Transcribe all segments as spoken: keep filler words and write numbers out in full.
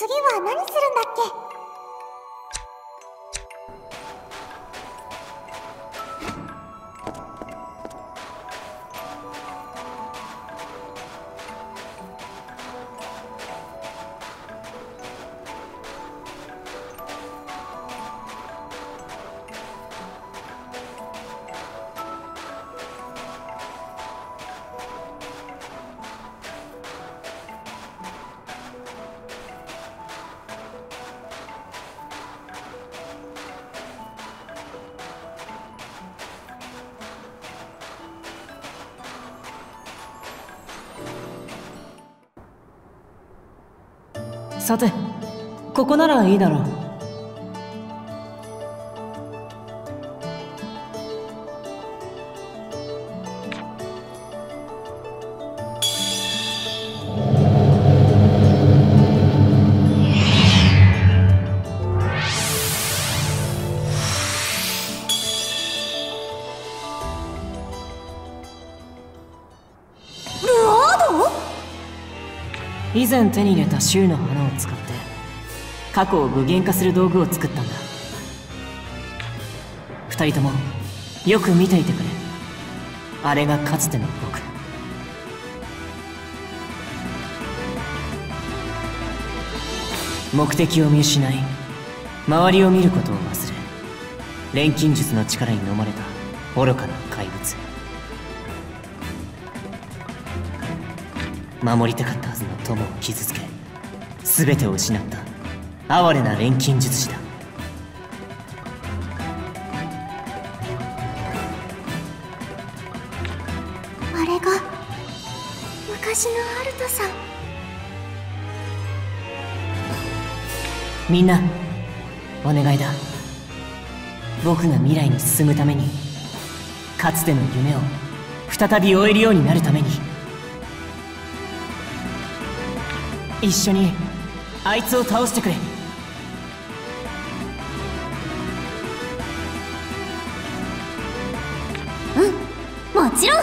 次は何するんだっけ？ さて、ここならいいだろう。以前手に入れた竜の花を使って過去を具現化する道具を作ったんだ。二人ともよく見ていてくれ。あれがかつての僕。目的を見失い周りを見ることを忘れ、錬金術の力に飲まれた愚かな怪物。守りたかったはずの友を傷つけ、全てを失った哀れな錬金術師だ。 あれが昔のアルトさん。 みんなお願いだ。僕が未来に進むために、かつての夢を再び追えるようになるために、一緒にあいつを倒してくれ。 うん、もちろん。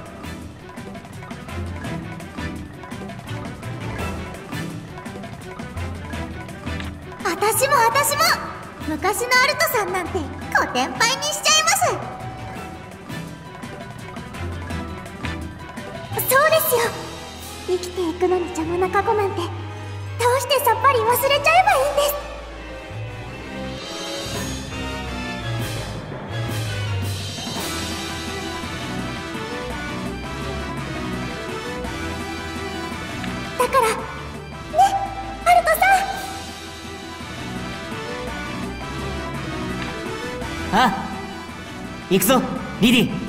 私も私も昔のアルトさんなんてコテンパイにしちゃいます。そうですよ。生きていくのに邪魔な過去なんて倒してさっぱり忘れちゃえばいいんです。だからね、アルトさん。 ああ、行くぞリディ。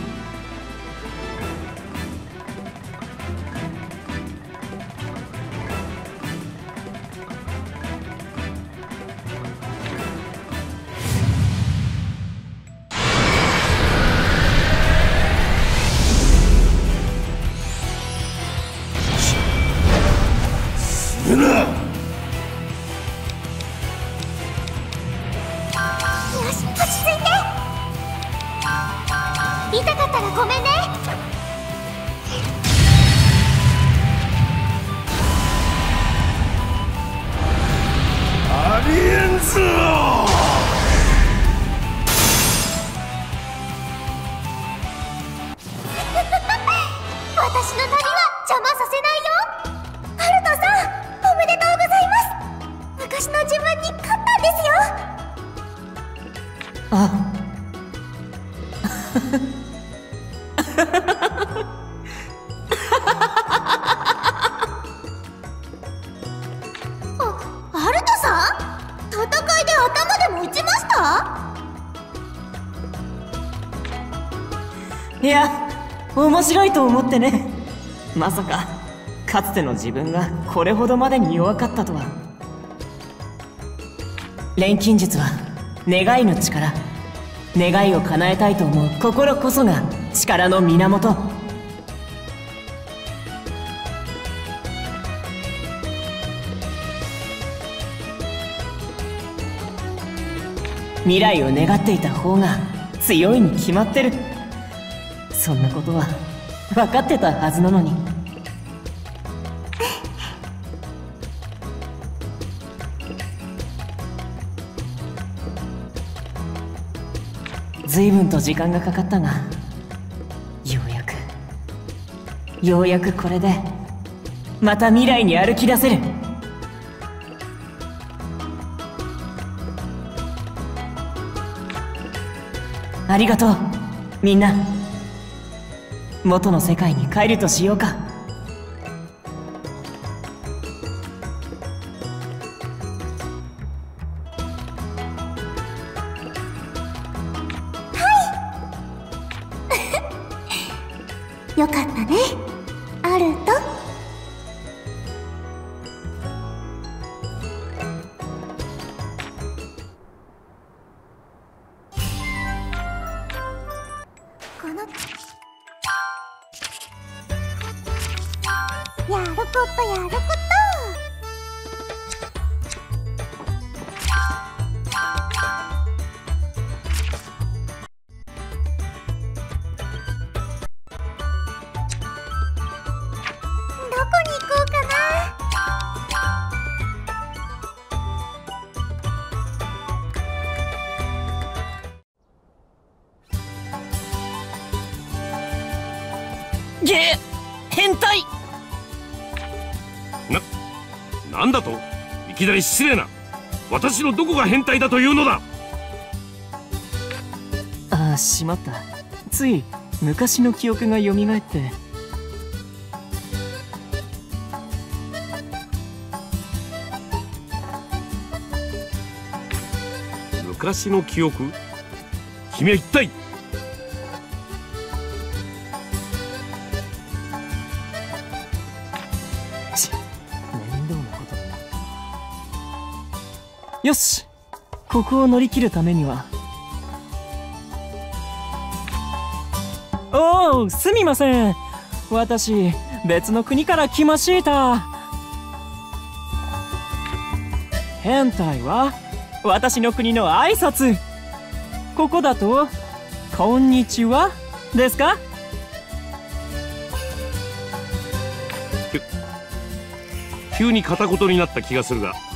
いや、面白いと思ってね。まさかかつての自分がこれほどまでに弱かったとは。錬金術は願いの力。願いを叶えたいと思う心こそが力の源。未来を願っていた方が強いに決まってる。そんなことは分かってたはずなのに。 随分と時間がかかったが、ようやくようやくこれでまた未来に歩き出せる。ありがとうみんな。元の世界に帰るとしようか。 よかったね、アルト。このやることやること。 げ変態な、なんだと？いきなり失礼な。私のどこが変態だというのだ。 ああ、しまった。つい昔の記憶が蘇って。 昔の記憶？君は一体？ よし、ここを乗り切るためには。おお、すみません。私別の国から来ました。変態は私の国の挨拶。ここだとこんにちはですか？ 急に片言になった気がするが、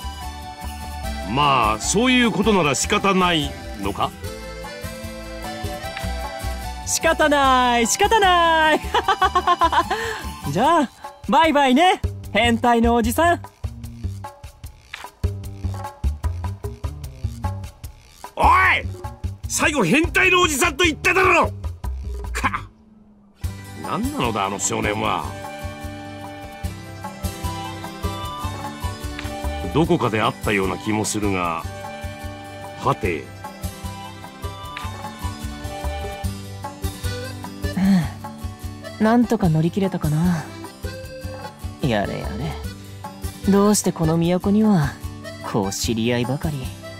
まあそういうことなら仕方ないのか？ 仕方ない仕方ないじゃあバイバイね、変態のおじさん。 おい、最後変態のおじさんと言っただろ。か、何なのだあの少年は。どこかで会ったような気もするが、はて。 うん、なんとか乗り切れたかな。やれやれ。どうしてこの都にはこう知り合いばかり。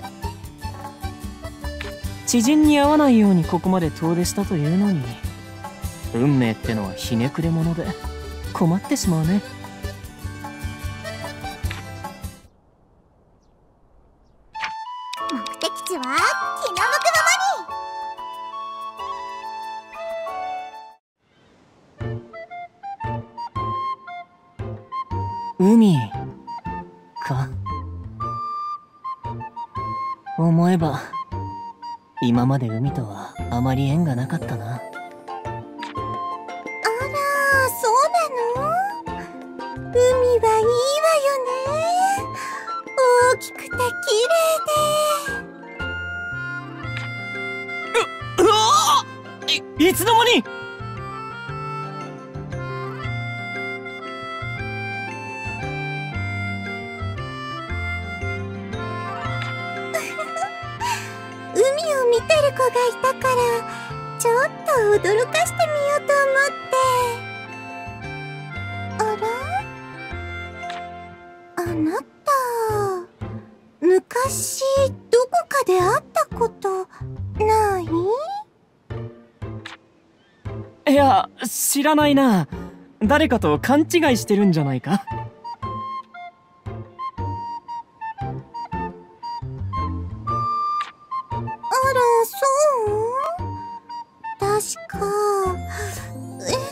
知人に会わないようにここまで遠出したというのに、運命ってのはひねくれ者で困ってしまうね。 目的地は気の向くままに。海か。思えば今まで海とはあまり縁がなかったな。 あら、そうなの？海はいいわよね。大きくて綺麗で。 う、うわー！い、いつの間に！ 海を見てる子がいたから、ちょっと驚かしてみようと思って。あら？あなた、昔どこかで会ったことない？ いや、知らないな。誰かと勘違いしてるんじゃないか？ 確か、えっと、いつ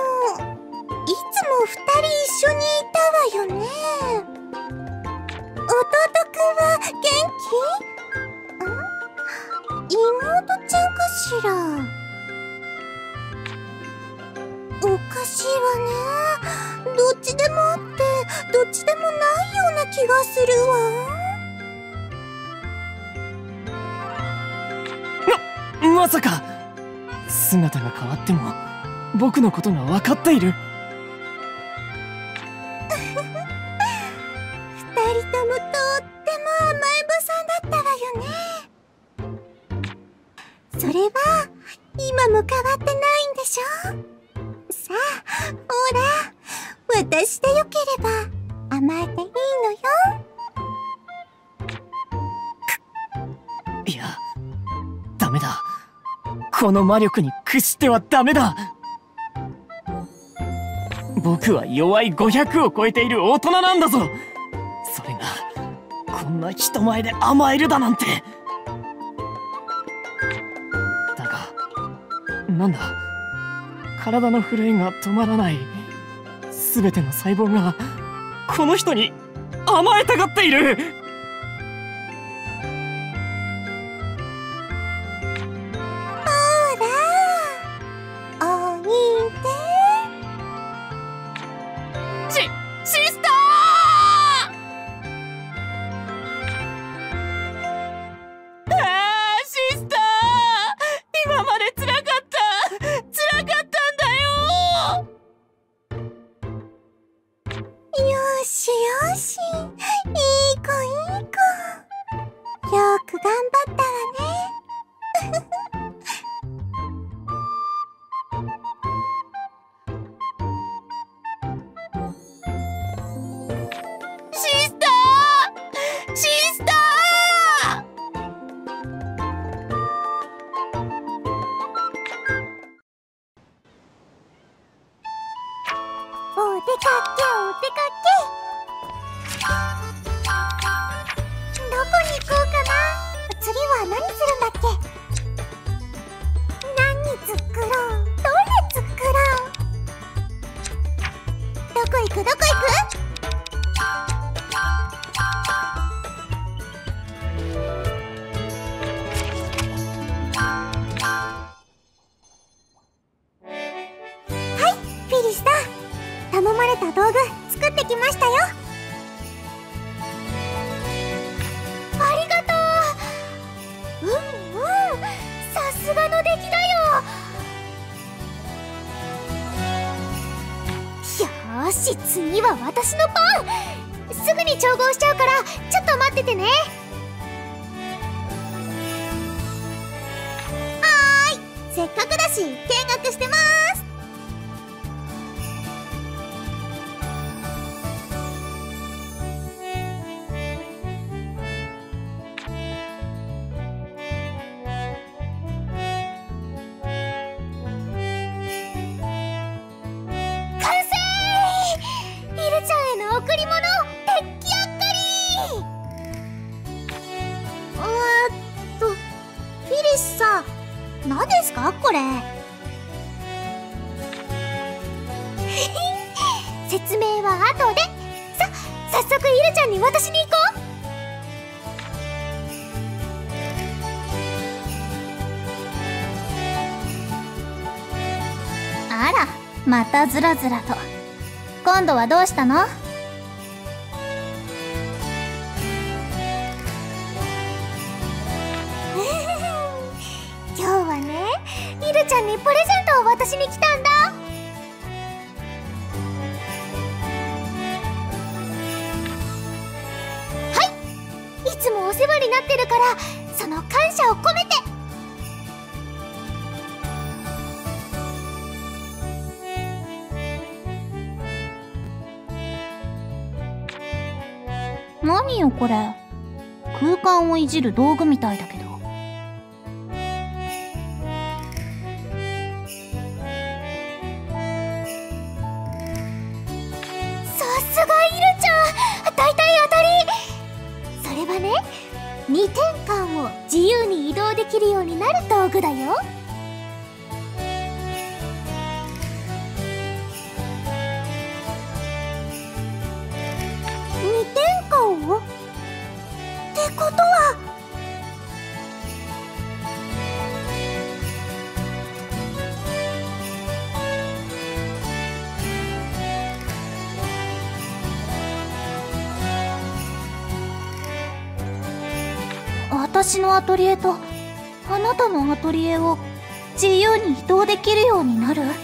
も二人一緒にいたわよね。弟くんは元気？ん？妹ちゃんか気がするわ。ま、まさか姿が変わっても僕のことが分かっている。 二人ともとっても甘えん坊さんだったわよね。それは今も変わってないんでしょ。さあほら、私でよければ甘えていいのよ。 いや、ダメだ。この魔力に屈してはダメだ。僕は弱いごひゃくを超えている大人なんだぞ。それがこんな人前で甘えるだなんて。だがなんだ、体の震えが止まらない。全ての細胞がこの人に甘えたがっている。 よしよし、いい子いい子。よく頑張ったわね。 シスター！シスター！ お出かけお出かけ。どこに行こうかな。次は何するんだっけ。何作ろう。どれ作ろう。どこ行くどこ行く。はい、フィリスター、頼まれた道具作ってきましたよ。ありがとう。うんうん、さすがの出来だよ。よーし、次は私の番。すぐに調合しちゃうからちょっと待っててね。はーい、せっかくだし見学してます。贈り物、出来上がり。えーっと、フィリスさん、何ですかこれ。説明は後で。さ、早速イルちゃんに渡しに行こう。あら、またずらずらと。今度はどうしたの？今日はね、イルちゃんにプレゼントを渡しに来たんだ。はい、いつもお世話になってるから、その感謝を込めて。何よこれ、空間をいじる道具みたいだけど。にてんかんを自由に移動できるようになる道具だよ。にてんかんを？ってことは私のアトリエとあなたのアトリエを自由に移動できるようになる？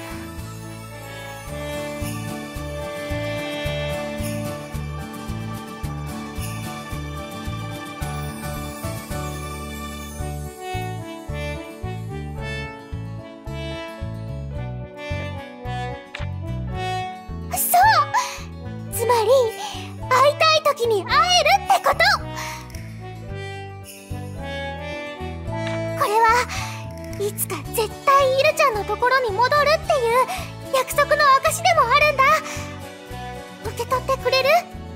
つまり会いたい時に会えるってこと。これはいつか絶対イルちゃんのところに戻るっていう約束の証でもあるんだ。受け取ってくれる？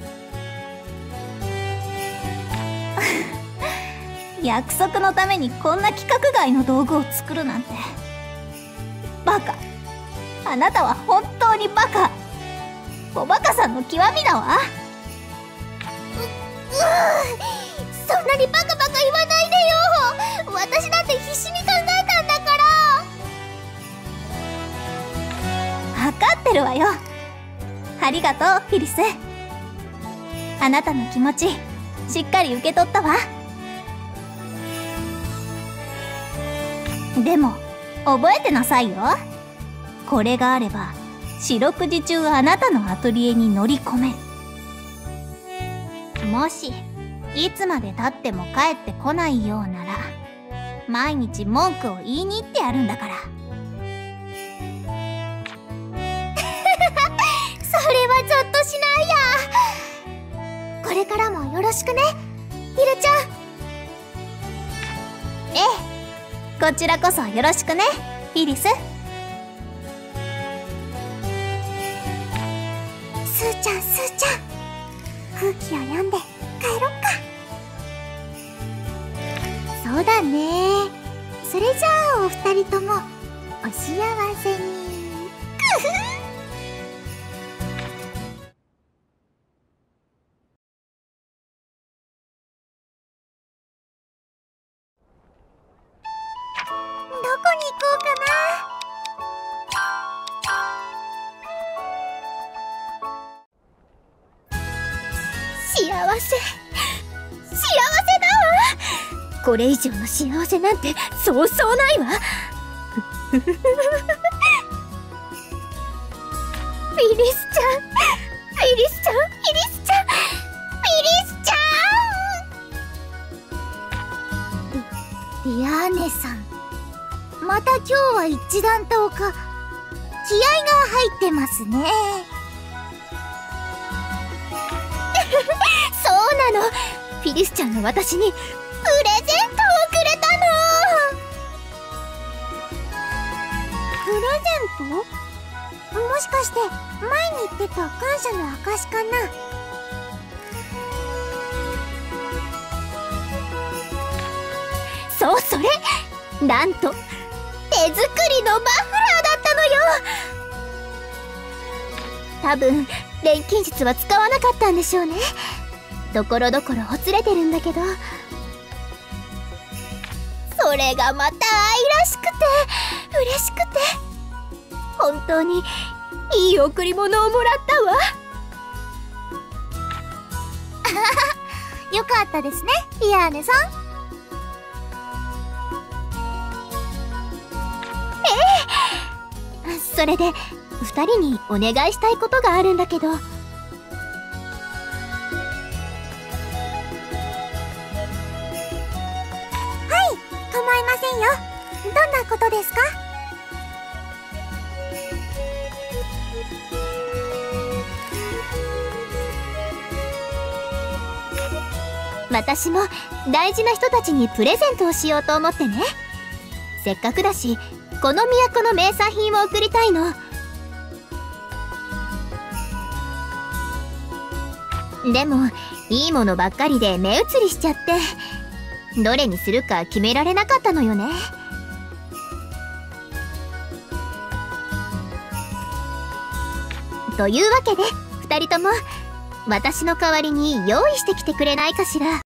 約束のためにこんな規格外の道具を作るなんて。バカ。あなたは本当にバカ。おバカさんの極みだわ。う、うー、そんなにバカバカ言わないでよ。私だって必死に考えたんだから。分かってるわよ。ありがとう、フィリス。あなたの気持ちしっかり受け取ったわ。でも覚えてなさいよ。これがあれば四六時中あなたのアトリエに乗り込める。もしいつまでたっても帰ってこないようなら毎日文句を言いに行ってやるんだから。それはゾッとしないや。これからもよろしくね、ヒルちゃん。ええ、こちらこそよろしくね、フィリス。スーちゃん、スーちゃん、空気を読んで帰ろっか。そうだね。それじゃあお二人ともお幸せに。くふどこに行こうかな。幸せ、幸せだわ。これ以上の幸せなんてそうそうないわ。フィリスちゃん、フィリスちゃん、フィリスちゃん、フィリスちゃん、フィリスちゃん。リアーネさん、また今日は一段とか気合が入ってますね。そうなの。フィリスちゃんが私にプレゼントをくれたの。プレゼント？もしかして前に言ってた感謝の証かな。そう、それなんと手作りのマフラーだったのよ。多分錬金術は使わなかったんでしょうね。ところどころほつれてるんだけど、それがまた愛らしくて嬉しくて、本当にいい贈り物をもらったわ。よかったですね、リアーネさん。ええ、それで二人にお願いしたいことがあるんだけど。構いませんよ。どんなことですか？私も大事な人たちにプレゼントをしようと思ってね。せっかくだしこの都の名産品を贈りたいの。でもいいものばっかりで目移りしちゃって、どれにするか決められなかったのよね。というわけでふたりとも私の代わりに用意してきてくれないかしら。